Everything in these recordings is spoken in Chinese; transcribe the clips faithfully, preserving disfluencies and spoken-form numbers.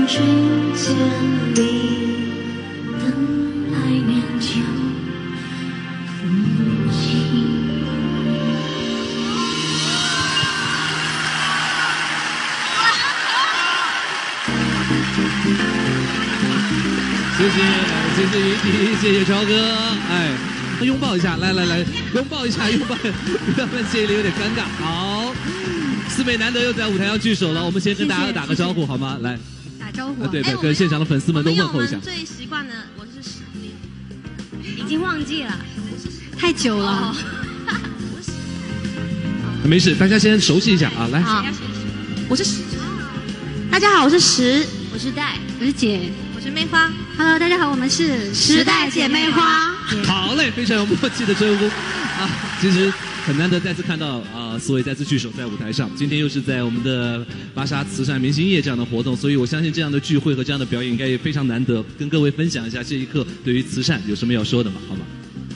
春千里等来年秋父亲。 谢谢，谢谢云迪，谢谢超哥，哎，拥抱一下，来来来，拥抱一下，拥抱，不要让谢里有点尴尬。好，四妹难得又在舞台上聚首了，我们先跟大家打个招呼好吗？来， 打招呼、 啊，对对，跟现场的粉丝们都问候一下。 我们最习惯的，我是十年， 已经忘记了，太久了。 没事，大家先熟悉一下啊，来。 好，我是十。大家好，我是十， 我是戴，我是姐， 我是妹花。 Hello， 大家好，我们是时代姐妹花。 好嘞，非常有默契的称呼啊！其实很难得再次看到啊，四位再次聚首在舞台上。今天又是在我们的芭莎慈善明星夜这样的活动，所以我相信这样的聚会和这样的表演应该也非常难得。跟各位分享一下这一刻对于慈善有什么要说的吗？好吗？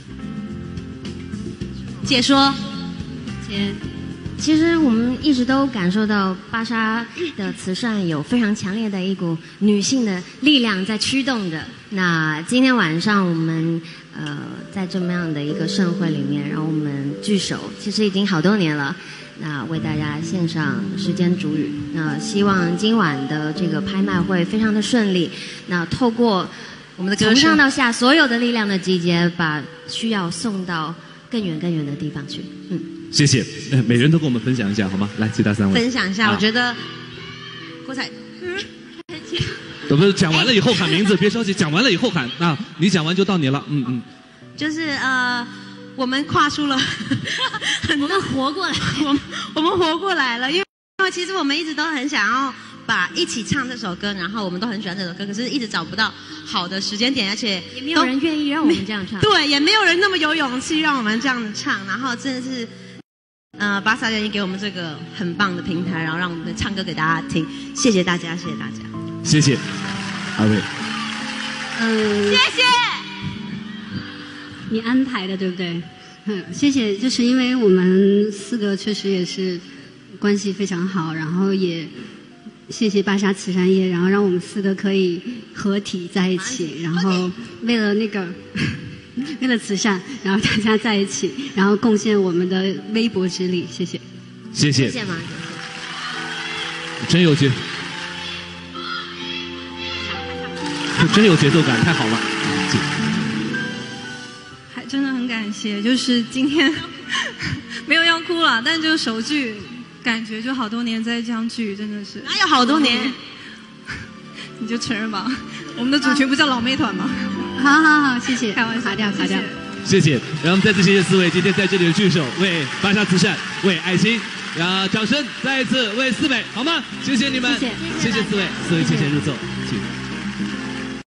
姐说， 姐。 其实我们一直都感受到芭莎的慈善有非常强烈的一股女性的力量在驱动着。那今天晚上我们呃在这么样的一个盛会里面，然后我们聚首，其实已经好多年了。那为大家献上时间煮雨。那希望今晚的这个拍卖会非常的顺利。那透过我们的从上到下所有的力量的集结，把需要送到更远更远的地方去。嗯。 谢谢，每人都跟我们分享一下好吗？来，其他三位分享一下，啊、我觉得郭采，嗯， 不是讲完了以后喊名字，别着急，讲完了以后喊啊，你讲完就到你了，嗯嗯。 就是呃，我们跨出了很多， 我们活过来， 我们我们活过来了，因为因为其实我们一直都很想要把一起唱这首歌，然后我们都很喜欢这首歌，可是一直找不到好的时间点，而且也没有人愿意让我们这样唱， 对，也没有人那么有勇气让我们这样唱，然后真的是。呃，芭莎愿意给我们这个很棒的平台，然后让我们唱歌给大家听，谢谢大家，谢谢大家， 谢谢，二位， 嗯， 谢谢， 你安排的对不对？嗯，谢谢，就是因为我们四个确实也是关系非常好，然后也谢谢芭莎慈善夜，然后让我们四个可以合体在一起，然后为了那个。为了慈善，然后大家在一起，然后贡献我们的微薄之力，谢谢， 谢谢， 谢谢马姐， 真有节，真有节奏感，太好了， 还真的很感谢，就是今天没有要哭了，但就是首句感觉就好多年在相聚，真的是哪有好多年？ 你就承认吧，我们的组群不叫老妹团吗？ 好好好，谢谢， 开玩笑， 卡掉卡掉， 谢谢，然后我们再次谢谢四位今天在这里的聚首，为芭莎慈善，为爱心，然后掌声再一次为四位好吗？谢谢你们， 谢谢， 谢谢四位，四位谢谢入座，请。